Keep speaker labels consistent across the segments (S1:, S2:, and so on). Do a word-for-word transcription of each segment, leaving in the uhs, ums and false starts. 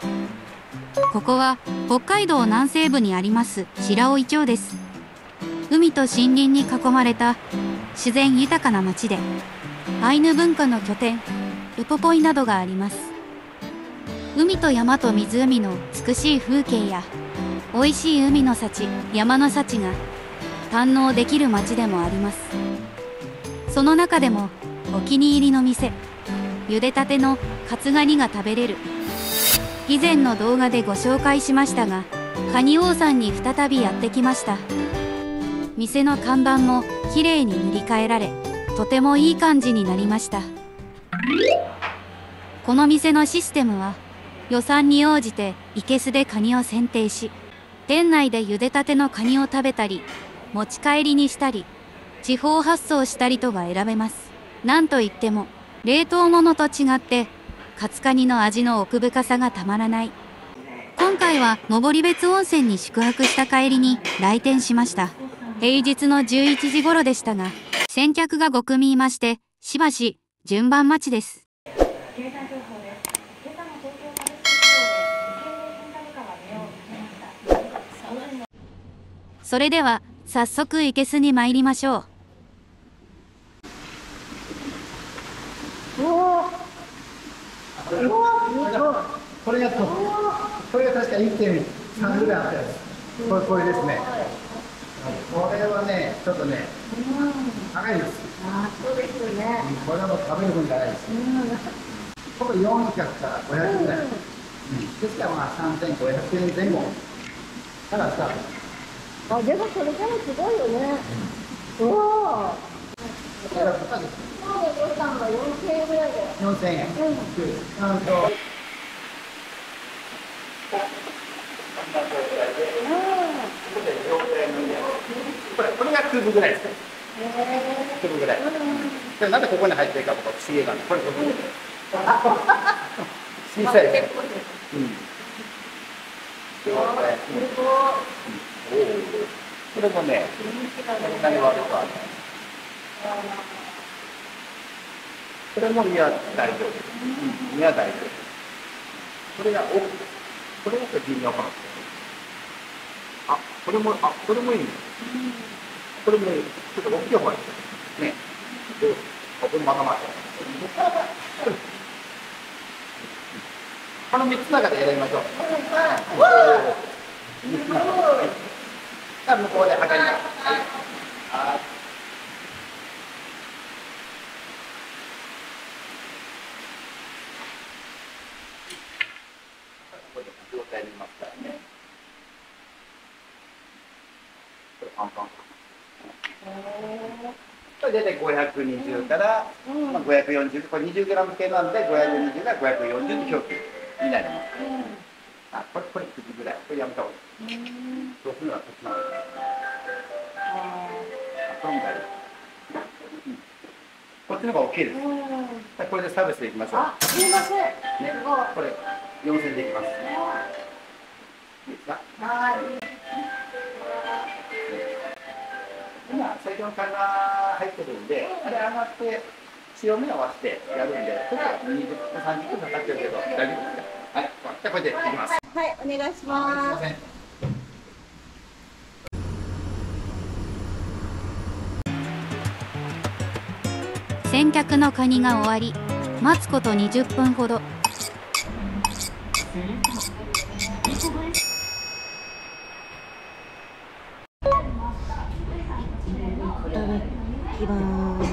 S1: ここは北海道南西部にあります白老町です。海と森林に囲まれた自然豊かな町で、アイヌ文化の拠点ウポポイなどがあります。海と山と湖の美しい風景や美味しい海の幸、山の幸が堪能できる町でもあります。その中でもお気に入りの店、茹でたてのカツガニが食べれる、以前の動画でご紹介しましたが、カニ王さんに再びやってきました。店の看板もきれいに塗り替えられ、とてもいい感じになりました。この店のシステムは、予算に応じて生けすでカニを選定し、店内で茹でたてのカニを食べたり、持ち帰りにしたり、地方発送したりとが選べます。なんといっても冷凍物と違ってカツカニの味の奥深さがたまらない。今回は登別温泉に宿泊した帰りに来店しました。平日のじゅういちじ頃でしたが、先客がご組いましてしばし順番待ちです。それでは早速生けすに参りましょう。
S2: これがと、これが確か いってんさん ぐらいあったやつ。これ、これですね。これはね、ちょっとね、高いです。あ、そうですね。これはもう食べる分じゃないです。これよんひゃくからごひゃくぐらい。ですからまあさんぜんごひゃくえんぜん後からスタート。あ、でもそれでもすごいよね。うわぁ。これは高いです。今日の予算がよんせんえんぐらいで。よんせんえん。うん。なんと。これ、これがクーブぐらいですね。クーブぐらい。で、なんでここに入ってるか、僕は不思議なんで、これ、これ。小さいです。うん。これもね、何があるか。これも身は大丈夫。身は大丈夫。これが、お、これも微妙かな。あ、これも、あ、これもいいね。これもいい。ちょっと大きい方がいいね。で、ここにまたまた。この三つの中で選びましょう。向こうで測ります。はい。これ状態にいますからね。これパンパン。これ大体ごひゃくにじゅうから、まあ、ごひゃくよんじゅう、これにじゅうグラム系なんでごひゃくにじゅうからごひゃくよんじゅうって表記になります。あ、これこれくじぐらい。これやめた方がいい。そうするのはこっちなんです。あ、これも大丈夫。こっちの方が大きいです。これでサービスでいきましょう。あ、すみません。ね、これよんせんでいきます。いいですか。はい。今最初の缶が入ってるんで、あれ上がって潮目合わせてやるんで、これはにじゅっぷんさんじゅっぷんかかってるけど大丈夫ですか。はい、じゃあこれでいきます。
S3: はい、お願いします。すいません。
S1: 先客のカニが終わり、待つことにじゅっぷんほど。いただきます。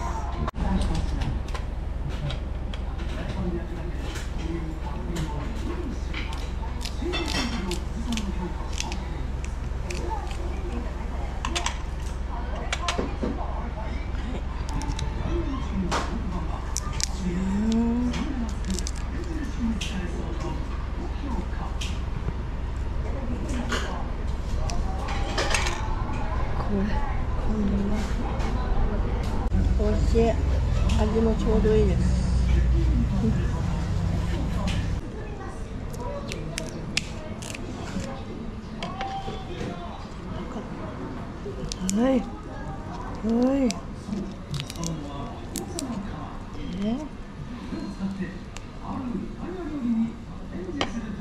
S3: おいしい。味もちょうどいいです。はい。はい。で。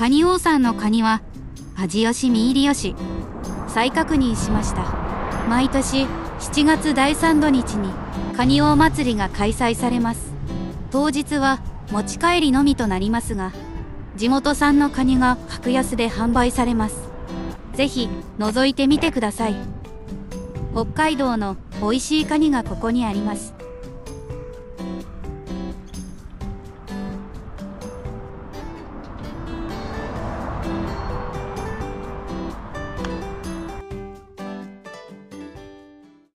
S1: カニ王さんのカニは味よし身入りよし。再確認しました。毎年しちがつだいさん土日にカニ王祭りが開催されます。当日は持ち帰りのみとなりますが、地元産のカニが格安で販売されます。ぜひ覗いてみてください。北海道の美味しいカニがここにあります。